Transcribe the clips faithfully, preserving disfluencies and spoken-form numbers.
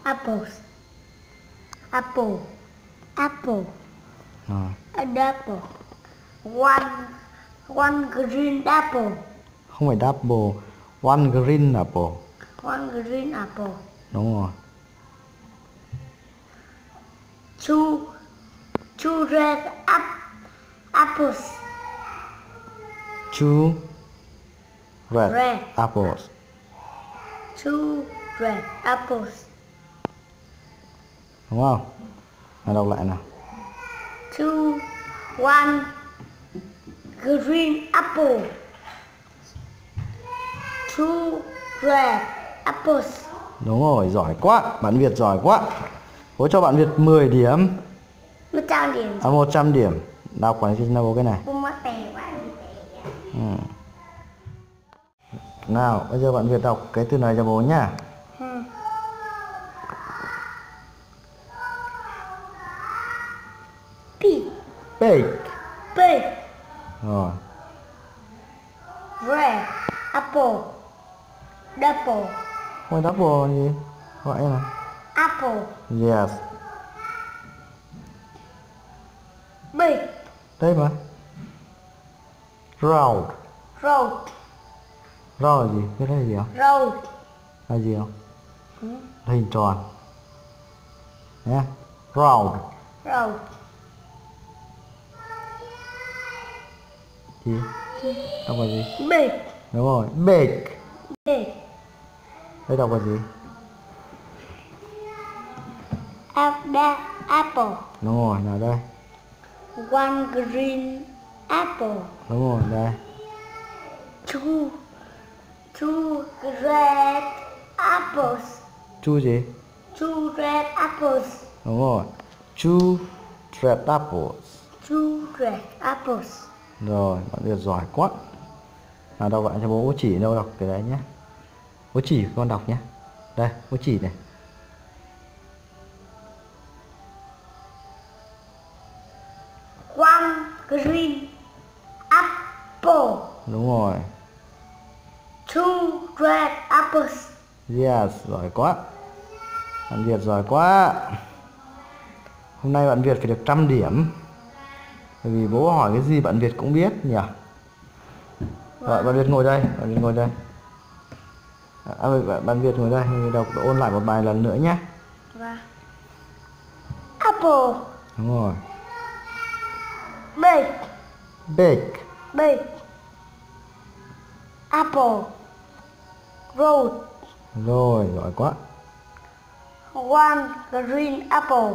Apples. Apple. Apple. Rồi. An apple. One. One green apple. Không phải double. One green apple. One green apple. Đúng rồi. Two. Two red ap apples. Two red, Red. apples. Two red apples. Đúng không? Nào đọc lại nào. Two. One green apple. Two red apples. Đúng rồi, giỏi quá. Bạn Việt giỏi quá. Bố cho bạn Việt mười điểm. một trăm điểm. À, một trăm điểm. Đọc quả cho bố cái này. Không mất tè quá. Ừ. Nào, bây giờ bạn Việt đọc cái từ này cho bố nhá. Ừ. Pig. Pig. Pig. Rồi. Red apple. Double. Không phải double gì? Gọi là Apple. yes. Big. Đây mà. Round. Road. Round là gì? Biết là gì không? Road. Là gì không? Ừ. Hình tròn. Nhá. Round. Road. Gì? Đọc là gì? Big. Đúng rồi. Big. Big. Đây đọc là gì? Apple. Apple. Đúng rồi, nào đây. One green apple. Đúng rồi, đây. Two. Two red apples. Chu gì? Two red apples. Đúng rồi. Two red apples. Two red apples. Rồi, bạn Việt giỏi quá. Nào đọc lại cho bố, bố chỉ đâu đọc cái đấy nhé. Bố chỉ con đọc nhé. Đây, bố chỉ này. One green apple. Đúng rồi. Two red apples. Yes, giỏi quá. Bạn Việt giỏi quá. Hôm nay bạn Việt phải được trăm điểm. Bởi vì bố hỏi cái gì bạn Việt cũng biết nhỉ. Rồi, bạn Việt ngồi đây, bạn Việt ngồi đây. À, bạn, bạn Việt ngồi đây, mình đọc ôn lại một bài lần nữa nhé. Và apple. Đúng rồi. Big. Big. Big. Apple. Road. Rồi, giỏi quá. One green apple.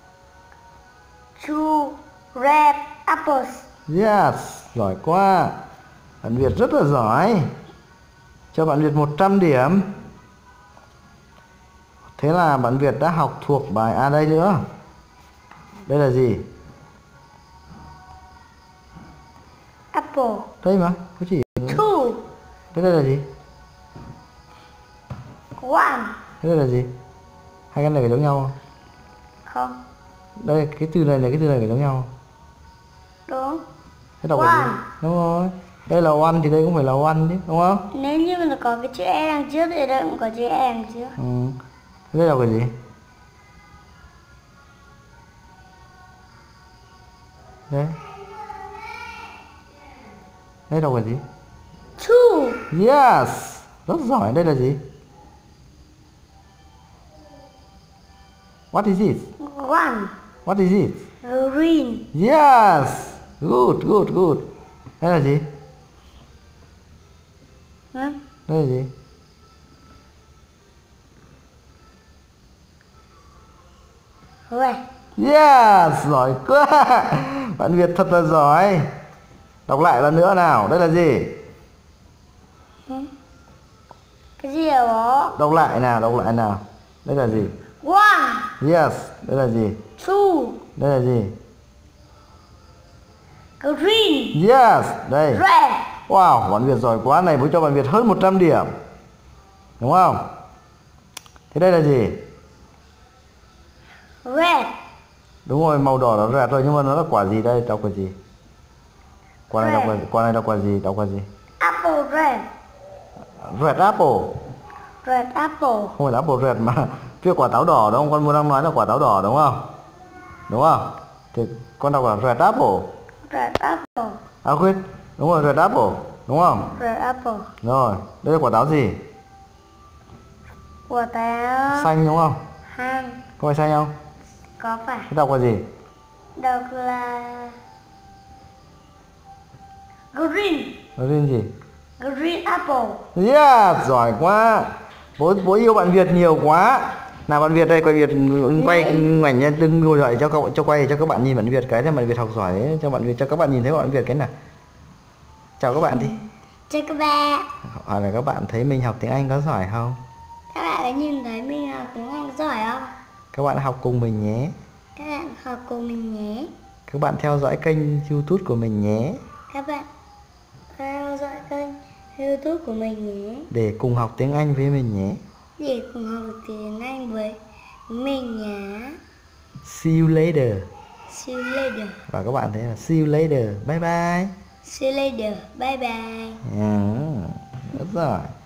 Two red apples. Yes, giỏi quá. Bạn Việt rất là giỏi. Cho bạn Việt một trăm điểm. Thế là bạn Việt đã học thuộc bài A đây nữa. Đây là gì? Apple. Đây mà, có chỉ. Two. Thế đây là gì? One. Thế đây là gì? Hai cái này có giống nhau không? Không. Đây, cái từ này là cái từ này có giống nhau không? Đúng. Thế đọc là gì? One. Đúng rồi. Đây là one thì đây cũng phải là one chứ, đúng không? Nếu như mà có cái chữ E đằng trước thì đây cũng có chữ E đằng trước. Ừ. Thế đây đọc là gì? Đấy. Đây đọc là gì? Two. Yes. Rất giỏi. Đây là gì? What is it? One. What is it? Green. Yes. Good, good, good. Đây là gì? Hả? Đây là gì? Red. Yes, giỏi quá. Bạn Việt thật là giỏi. Đọc lại lần nữa nào. Đây là gì? Cái gì hả bố? Đọc lại nào, đọc lại nào. Đây là gì? One. Yes, đây là gì? Two. Đây là gì? Green. Yes, đây. Red. Wow, bạn Việt giỏi quá. Này bố cho bạn Việt hơn một trăm điểm. Đúng không? Thế đây là gì? Red. Đúng rồi, màu đỏ nó rẹt rồi, nhưng mà nó là quả gì đây? Đọc là gì? Quả này đọc là quả này đọc là gì? Đọc là gì? Apple red. Red apple. Red apple. Không phải là apple red mà Cái quả táo đỏ đúng không? Con muốn đang nói là quả táo đỏ đúng không? Đúng không? Thì con đọc là red apple. Red apple. À quên, đúng rồi, red apple, đúng không? Red apple. Rồi, đây là quả táo gì? Quả táo Xanh đúng không? hang. Có phải xanh không? Có phải. Cái đọc là gì? Đọc là green. Green gì? Green apple. Yeah, giỏi quá. Bố bố yêu bạn Việt nhiều quá. Nào bạn Việt đây, quay Việt quay ngoảnh lên lưng ngồi lại cho cậu cho quay cho các bạn nhìn bạn Việt cái, để bạn Việt học giỏi ấy. Cho bạn Việt cho các bạn nhìn thấy bạn Việt cái nào. Chào các bạn đi. Chào các bạn. Hỏi là các bạn thấy mình học tiếng Anh có giỏi không? Các bạn có nhìn thấy mình học tiếng Anh giỏi không? Các bạn học cùng mình nhé. Các bạn học cùng mình nhé. Các bạn theo dõi kênh YouTube của mình nhé. Các bạn theo dõi kênh YouTube của mình nhé. Để cùng học tiếng Anh với mình nhé. Để cùng học tiếng Anh với mình nhé. See you later. See you later. Và các bạn thấy là see you later. Bye bye. See you later. Bye bye. Yeah, rất giỏi.